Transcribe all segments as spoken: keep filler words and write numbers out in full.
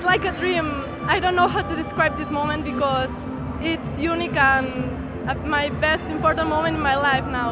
like a dream. I don't know how to describe this moment because it's unique and my best important moment in my life now.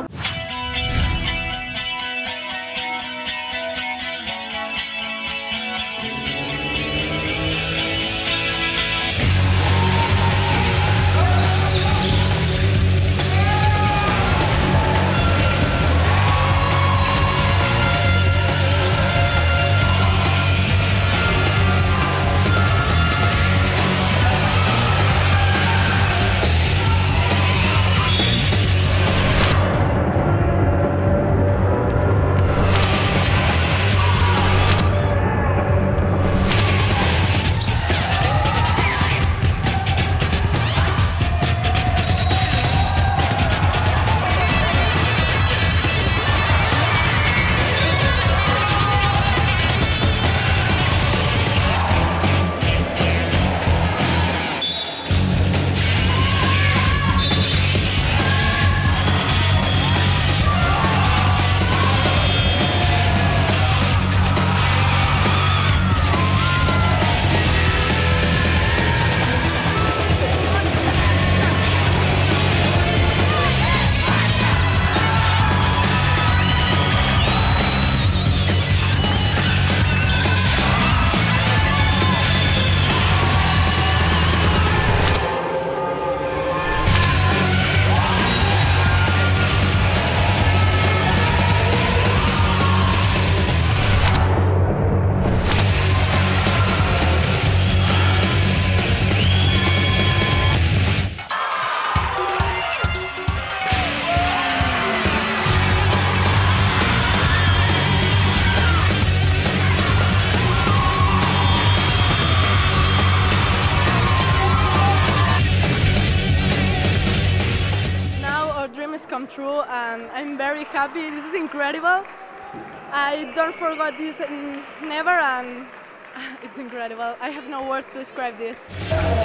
Come true, and I'm very happy. This is incredible. I don't forget this never, and it's incredible. I have no words to describe this.